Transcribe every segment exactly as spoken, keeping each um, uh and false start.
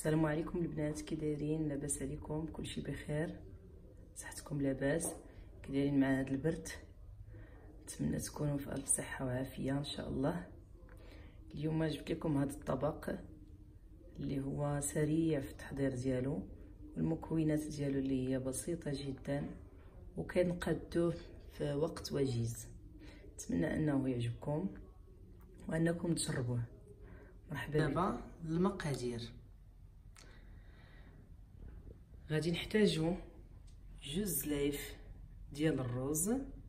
السلام عليكم البنات، كي دايرين؟ لاباس عليكم؟ كلشي بخير؟ صحتكم لاباس؟ كي دايرين مع هذا البرد؟ نتمنى تكونوا في الف صحه وعافيه ان شاء الله. اليوم جبت لكم هذا الطبق اللي هو سريع في التحضير ديالو، والمكونات ديالو اللي هي بسيطه جدا وكنقادوه في وقت وجيز. نتمنى انه يعجبكم وانكم تجربوه. مرحبا. دابا المقادير، غادي نحتاجو جوج زلايف ديال الرز،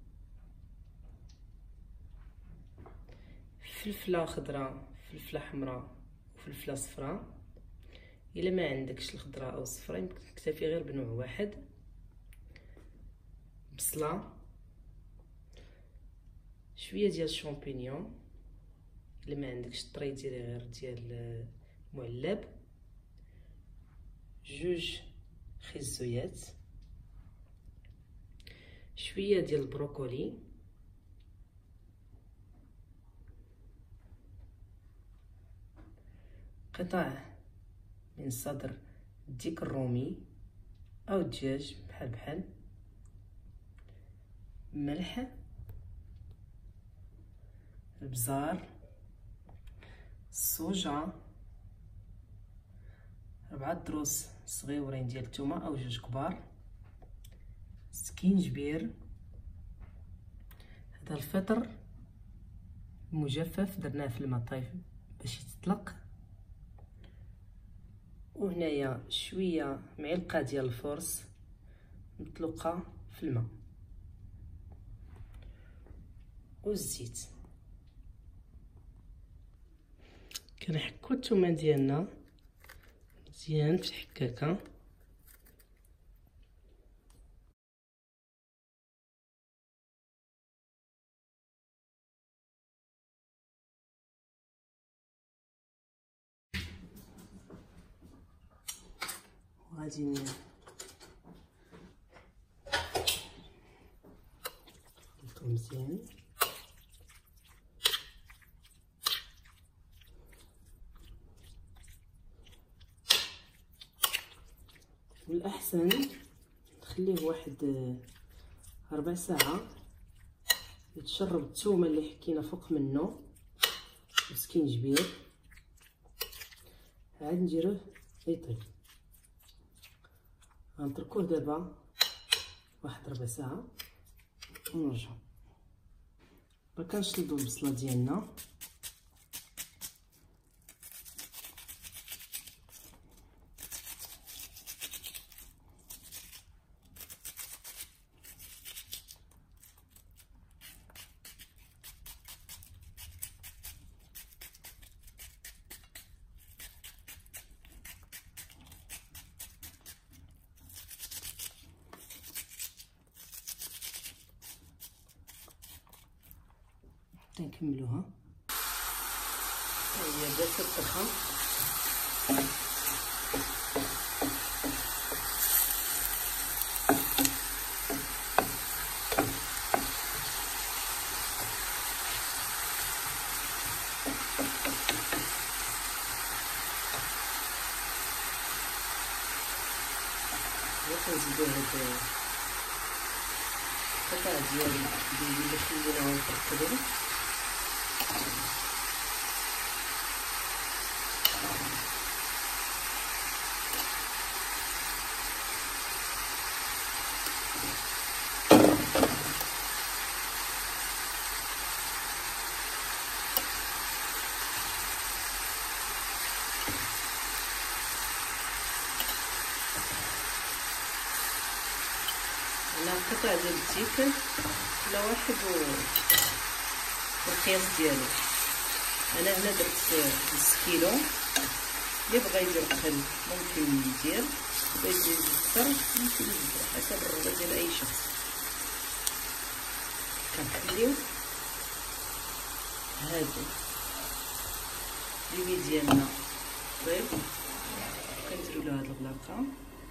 فلفله خضراء، فلفله حمراء وفلفله صفراء. الا ما عندكش الخضراء او الصفراء يمكن تكتفي غير بنوع واحد. بصله، شويه ديال الشامبينيون، الا ما عندكش طري ديري غير ديال المعلب، جوج خيزويات، شويه ديال البروكولي، قطع من صدر الديك الرومي او الدجاج بحال بحال، ملح، البزار، الصوجه، ربعة دروس صغيورين ديال الثومه او جوج كبار، سكينجبير، هذا الفطر مجفف درناه في الماء طايف باش يتطلق، وهنايا شويه معلقه ديال الفرص مطلوقه في الماء، والزيت. كنحكو الثومه ديالنا مزيان في الحكاكه، وغادي نخلطو مزيان. والأحسن نخليه واحد ربع ساعة يتشرب الثومة اللي حكينا فوق منه وسكينجبير، عاد نديروه يطيب. غنتركوه دابا واحد ربع ساعة ونرجعو. باقا كنشلدو البصلة ديالنا، نكملوها. هي بدات تطبخ، كنزيدو هاد القطع ديال الدجاج اللي خليناهم يتركبو، على قطع ديال الديك كل واحد والقياس ديالو. انا هنا درت نص كيلو، اللي بغا يدير قل ممكن يدير، بغا يزيد اكثر ممكن يزيد حسب الرغبه ديال اي شخص. كنخليو هادو البيبي ديالنا طيب، كنديروا له هاد الغلاقه،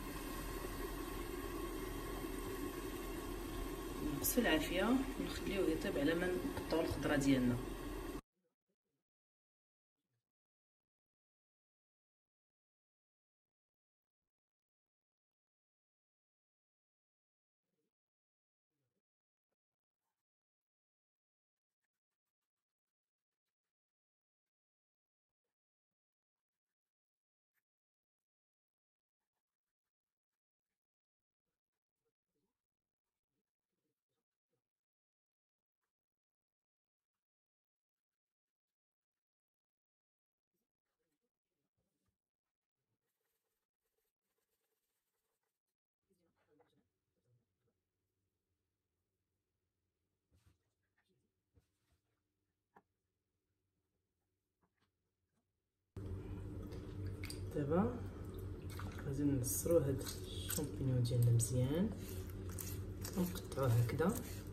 نقصوا العافيه ونخليوه يطيب على ما نقطعوا الخضره ديالنا. دابا غادي نعصرو هاد الشامبينيون ديالنا مزيان ونقطعوه هكذا.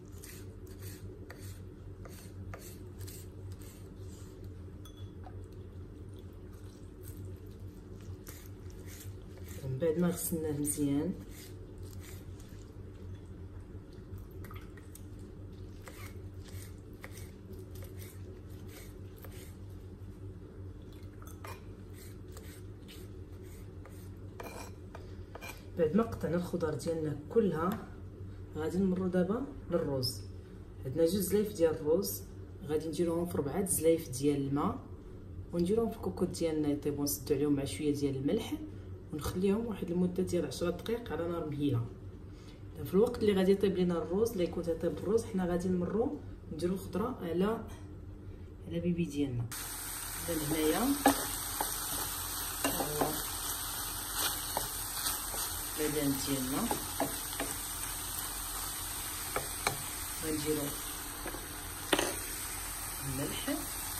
من بعد ما غسلناه مزيان بعد ما قطعنا الخضر ديالنا كلها غادي نمروا دابا للروز. عندنا جوج زلايف ديال الروز غادي نديروهم في ربعة زلايف ديال الماء ونديروهم في الكوكوط ديالنا يطيبوا، نسدو عليهم مع شويه ديال الملح ونخليهم واحد المده ديال عشرة دقائق على نار مهيله. في الوقت اللي غادي يطيب لينا الروز اللي يكون تيطيب الروز حنا غادي نمروا نديروا الخضره على على بيبي ديالنا. هنايا هو البدان ديالنا غنديرو الملح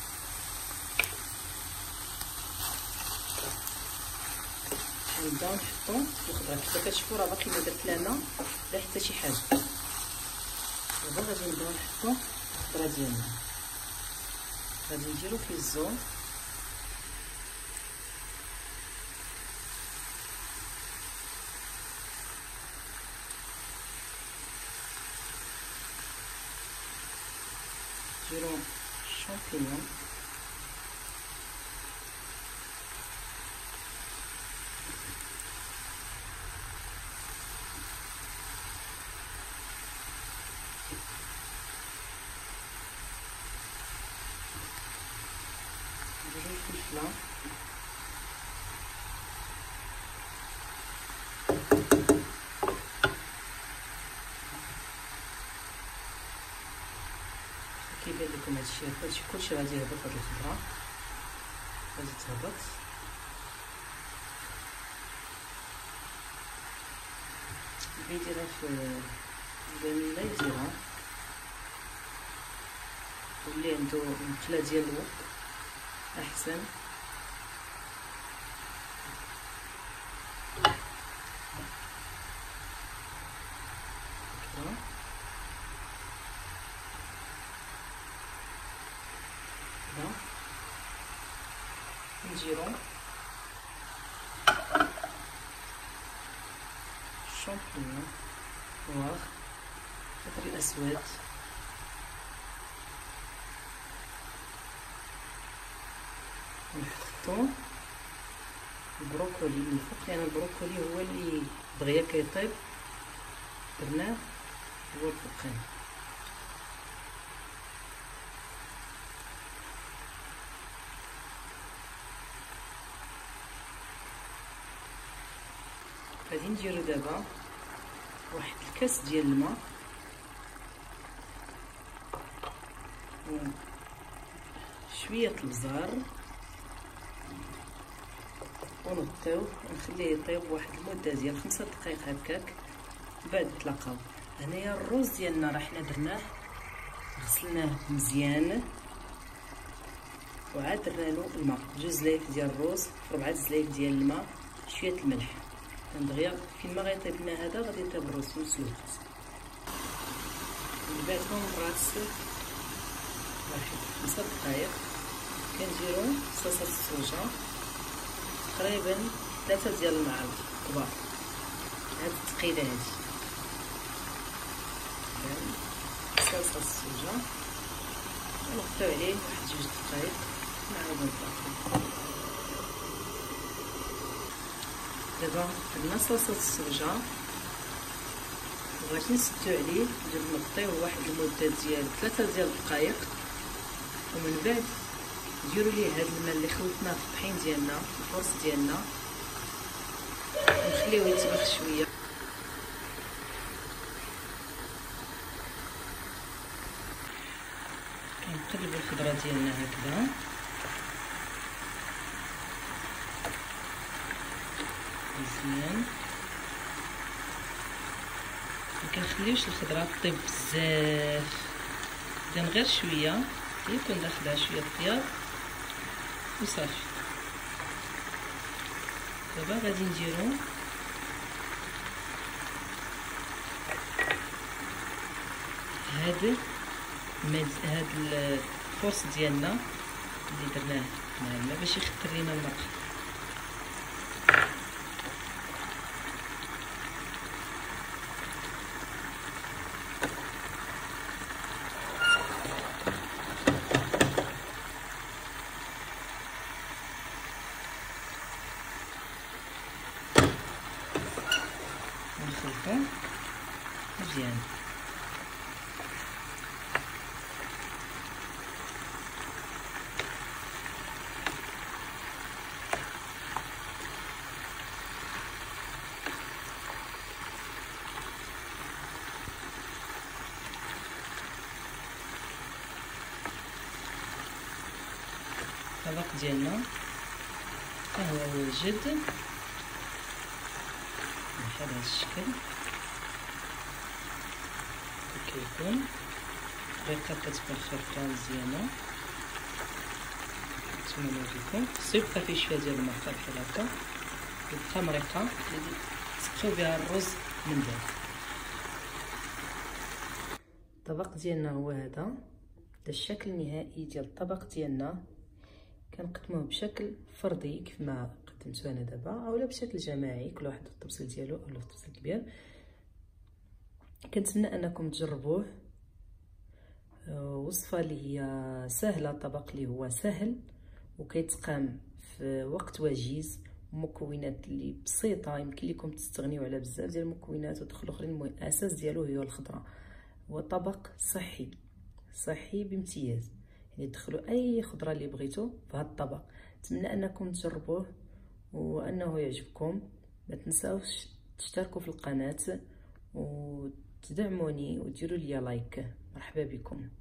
نبداو نحطو في الخضره. كيف كتشوفوا راه باقي ما درت لا ماء لا حتى شي حاجه. دابا غادي نبداو نحطو الخضره ديالنا. غادي نديرو فيه الزول نديرو الشامبينيون نديرو الفلفله كيبان لكم هادشي هادشي كلشي غادي يهبط. هاد الخضره غادي تهبط اللي يديرها في الفانيلا يديرها، واللي عنده مقله ديال الوق احسن. نديرو الشامبينيون نوار فلفل اسود ونحطو البروكولي من الفوق لان البروكولي هو اللي دغيا كيطيب درناه هو الفوقاني. غادي نديرو دابا واحد الكاس ديال الماء شويه البزار ونغطيوه ونخليه يطيب واحد المده ديال خمسة دقائق هكاك. بعد نتلاقاو. هنايا الروز ديالنا راه حنا درناه غسلناه مزيان وعاد درنا له الماء. جوج زلايف ديال الروز في ربعة زلايف ديال الماء شويه الملح. دغيا فين ما غيطيب لنا هذا غادي يطيب الروز في نفس الوقت. من بعد ما مرات واحد خمسة دقائق كنديرو صلصه السوجه تقريبا ثلاثة ديال المعالق كبار. هاد الثقيله هادي صلصه السوجه ونغطيو عليه واحد جوج دقائق نعاودو نطلقو. دابا عندنا صلصه السوجه وغادي نسدو عليه نديرو نغطيوه واحد المده ديال ثلاثة ديال الدقائق ومن بعد نديرو ليه هاد الماء اللي خلطناه في الطحين ديالنا في الفرص ديالنا ونخليوه يطبخ شويه. كنقلبو الخضره ديالنا هكذا مزيان، مكنخليوش الخضره طيب بزاف، دير غير شويه يكون داخلها شويه الطياب وصافي. دابا غادي نديرو هاد هاد الفورس ديالنا اللي درناه مع الماء باش يخطر لينا المرق. نخلطو مزيان. الطبق ديالنا ها هو واجد بهذا الشكل كيكون. الطريقه كتكون خفيفه مزيانه. نتمنى نوريكم. خصو يبقى فيه شويه ديال المرقه بحال هكا، يبقى مريقه اللي تسقيو بها الرز من بعد. الطبق ديالنا هو هذا، هذا الشكل النهائي ديال الطبق ديالنا. كنقدموه بشكل فردي كيف ما قدمتو انا دابا، اولا بشكل جماعي كل واحد في الطبسيل ديالو اولا في الطبسيل كبير. كنتمنى انكم تجربوه. وصفه اللي هي سهله، طبق اللي هو سهل وكيتقام في وقت وجيز، مكونات اللي بسيطه يمكن لكم تستغنيو على بزاف ديال المكونات وتدخلوا اخرين. المهم الاساس ديالو هي الخضره. هو طبق صحي صحي بامتياز، يعني دخلوا اي خضره اللي بغيتو في هذا الطبق. نتمنى انكم تجربوه وانه يعجبكم. ما تنساوش تشتركوا في القناه وتدعموني وديروا لي لايك. مرحبا بكم.